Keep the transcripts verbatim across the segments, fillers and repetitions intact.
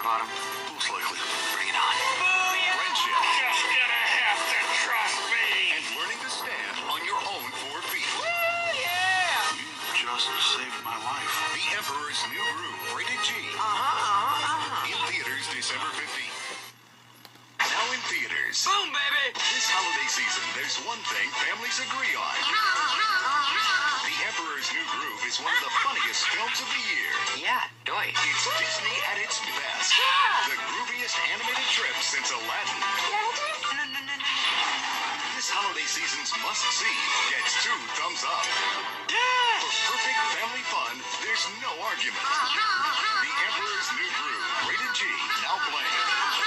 the bottom? Most likely. Bring it on. Booyah! Friendship. Just gonna have to trust me. And learning to stand on your own four feet. Woo, yeah! You just saved my life. The Emperor's New Groove, rated G. Uh-huh, uh-huh, uh-huh. In theaters December fifteenth. Now in theaters. Boom, baby! This holiday season, there's one thing families agree on. The Emperor's New Groove is one of the funniest films of the year. Yeah, doy. It's Disney at its best. The grooviest animated trip since Aladdin. No, no, no, no, no. This holiday season's must-see gets two thumbs up. Yeah! For perfect family fun, there's no argument. The Emperor's New Groove, rated G, now playing.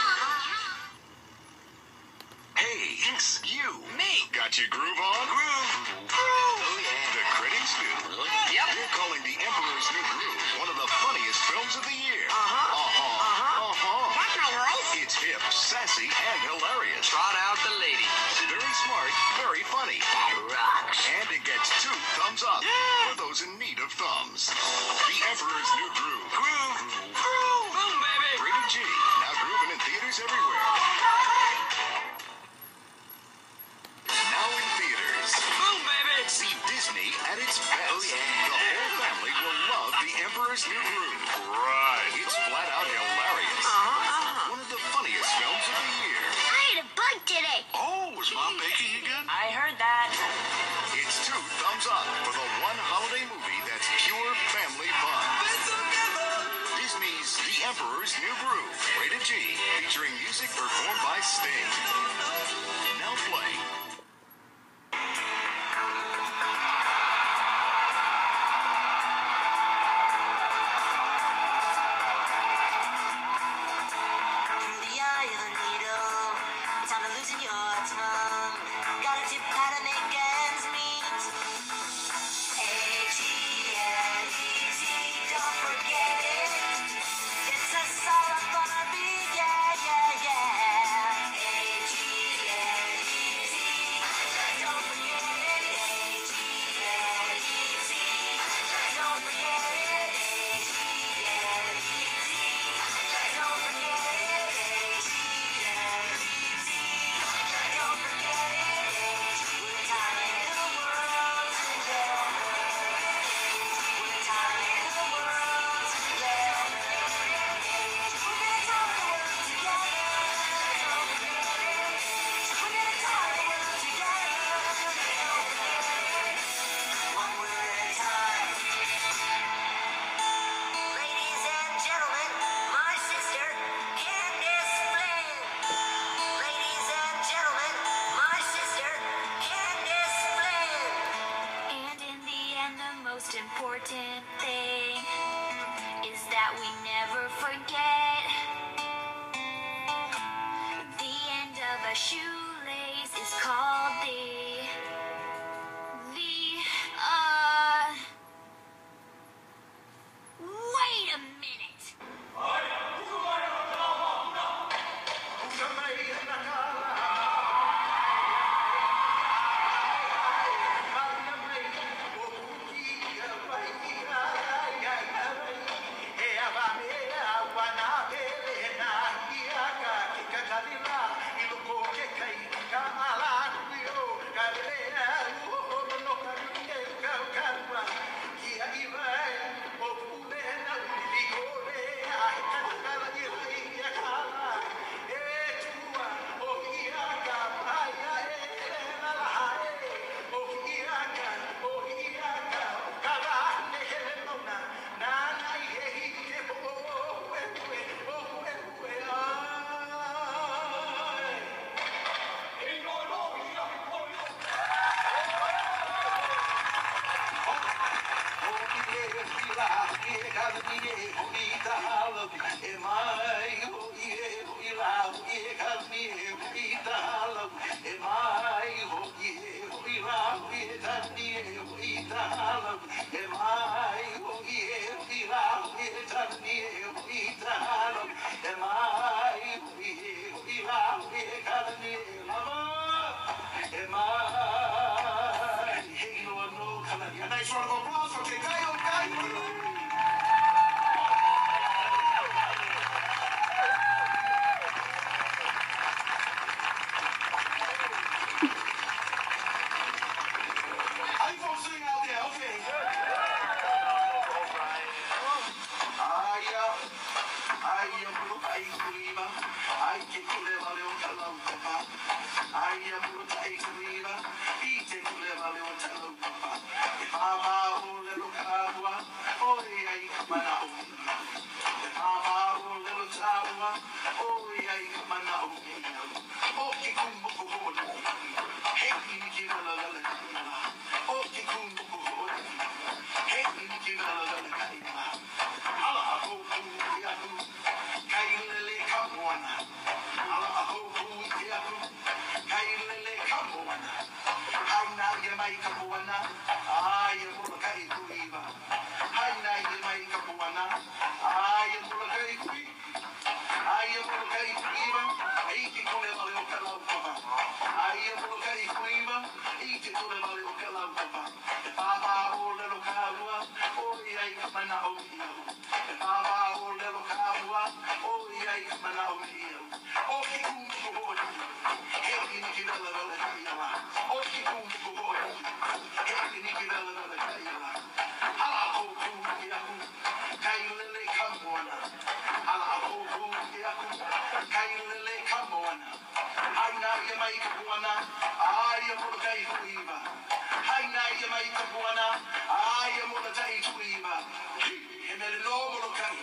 Hey, it's you. Me! Got your groove on? Groove! Oh, yeah. The critics do. Yep. They're calling The Emperor's New Groove one of the funniest films of the year. Uh-huh. Uh-huh. Uh-huh. Uh-huh. That's my voice. It's hip, sassy, and hilarious. Trot out the ladies. Very smart, very funny. That rocks. And it gets two thumbs up Yeah. for those in need of thumbs. The Emperor's New Groove. Groove! Groove! Boom, baby! Rated G. Now grooving in theaters everywhere. Now in theaters. Boom, baby! See Disney at its best. Oh, yeah. The whole family will love The Emperor's New Groove. Right. It's flat out hilarious. Uh-huh, uh-huh. One of the funniest films of the year. I ate a bug today. Oh, was Mom baking again? I heard that. It's two thumbs up for the one holiday movie that's pure family fun. Disney's The Emperor's New Groove, rated G, featuring music performed by Sting. Now playing. Through the eye of the needle, time to loosen your tongue. Gotta tip how to make ends meet. A G L E T, don't forget it. It's a solid gonna be, yeah, yeah, yeah. A G L E T, don't forget it. A G L E T, don't forget it. A G L E T, don't forget it. Ladies and gentlemen, my sister, Candace Flynn. Ladies and gentlemen, my sister, Candace Flynn. And in the end, the most important thing is that we never forget. The end of a shoelace is called the, the, uh, wait a minute. Oh, Ai ke kule vale o kalau papa. Ai am lo tai kuiva. I te kule vale o kalau papa. E mama o le lo kawa. Oi ai mana o. E mama o le lo tawa. Oi ai mana o. O ke kumbu ko. Hey ni ki la la la. O ke kumbu ko. Hey ni ki la la la. Ala ko ku ya ku. Kailele kamoana. Ala ho hu ya ku. Kailele kamoana. Haina ye mai kamoana. Ai ye mo kai kuiva. Haina ye mai kamoana. Ai ye mo kai kui. Ai ye mo kai kuiva. Ai ki kole vale o kalau papa. Ai ye mo kai kuiva. Ai ki kole vale o kalau papa. E papa o le lo kalua. O ai mana o ia. E papa o le lo kalua. O ai mana o ia. O ki ku ko. He ni ki la la la ia. O ki ku ko. He ni ki la la la ia. Ala ko ku ia ku. Kai lele kamoana. Ala ko ku ia ku. Kai lele kamoana. Ai na ye mai kamoana. Ai ye mo kai kuiva. Ai na ye mai kamoana. Ai ye mo kai kuiva. He me lo mo kai.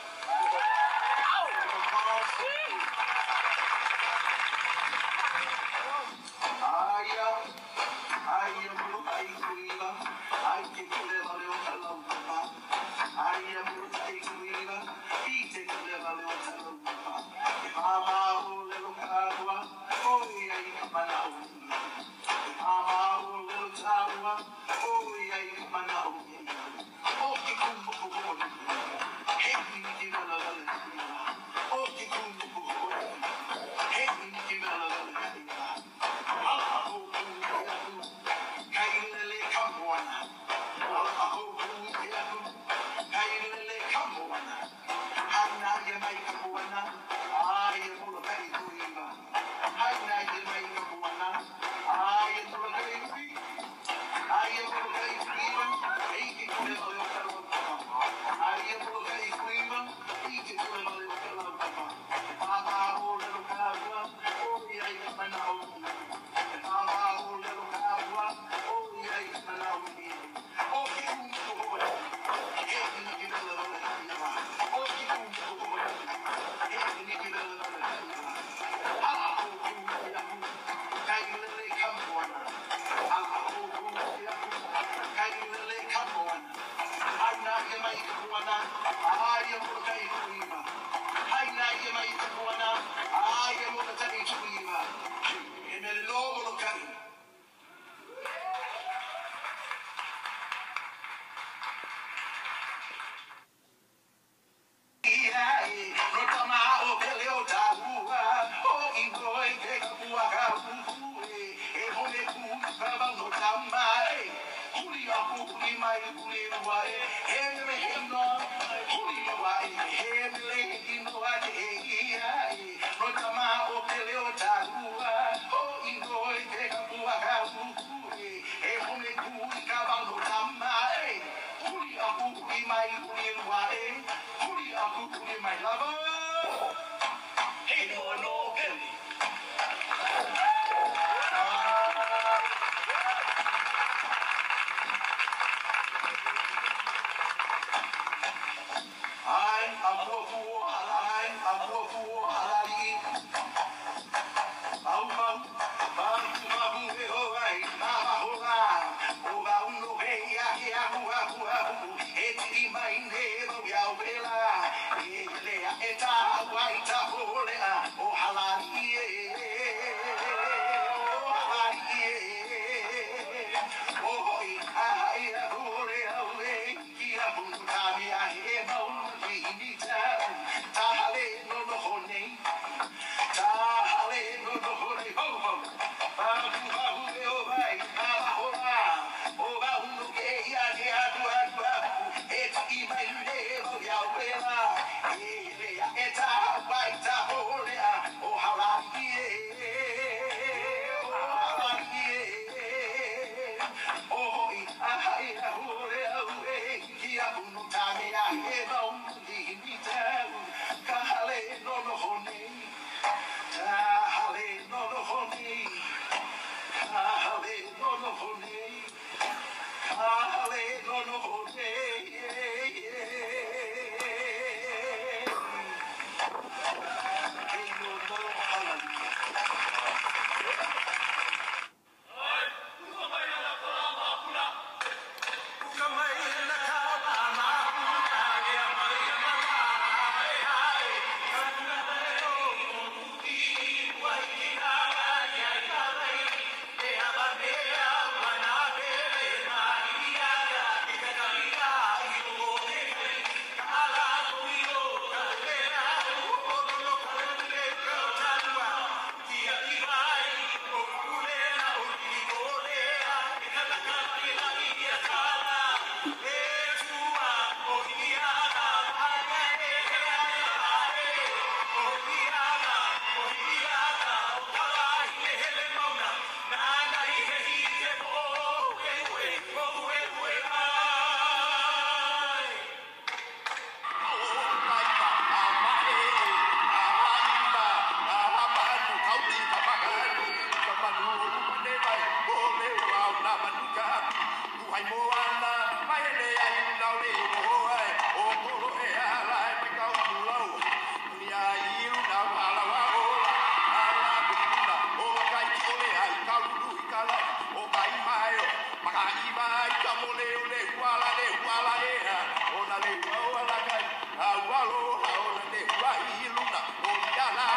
Aya, aya mo kai kuiva. Ai ke kule vale o kalau papa. Aya mo kai kuiva. I te kule vale o kalau papa. E mama o le lo kalua. Oi ai mana o. E mama o le lo tawa. Oi ai mana o. O ke kumbu ko. Hey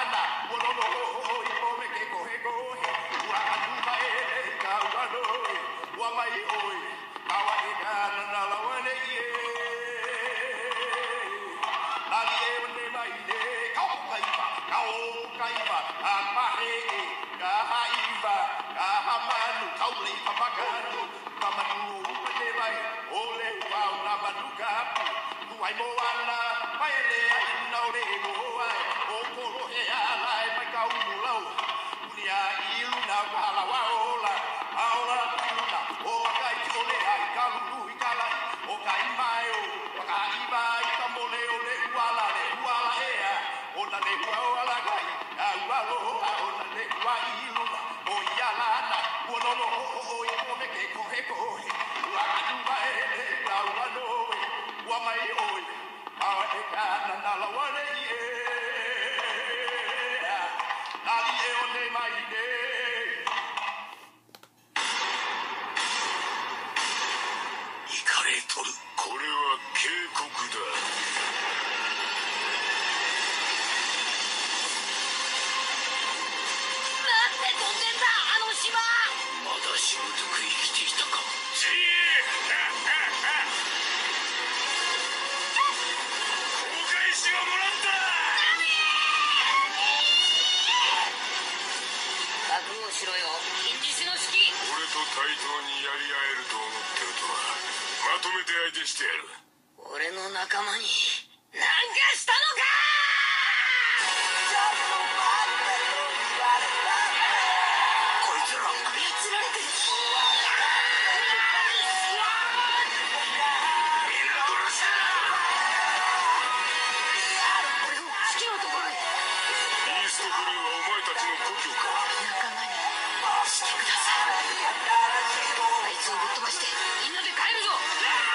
あいつをぶっ飛ばしてみんなで帰るぞ。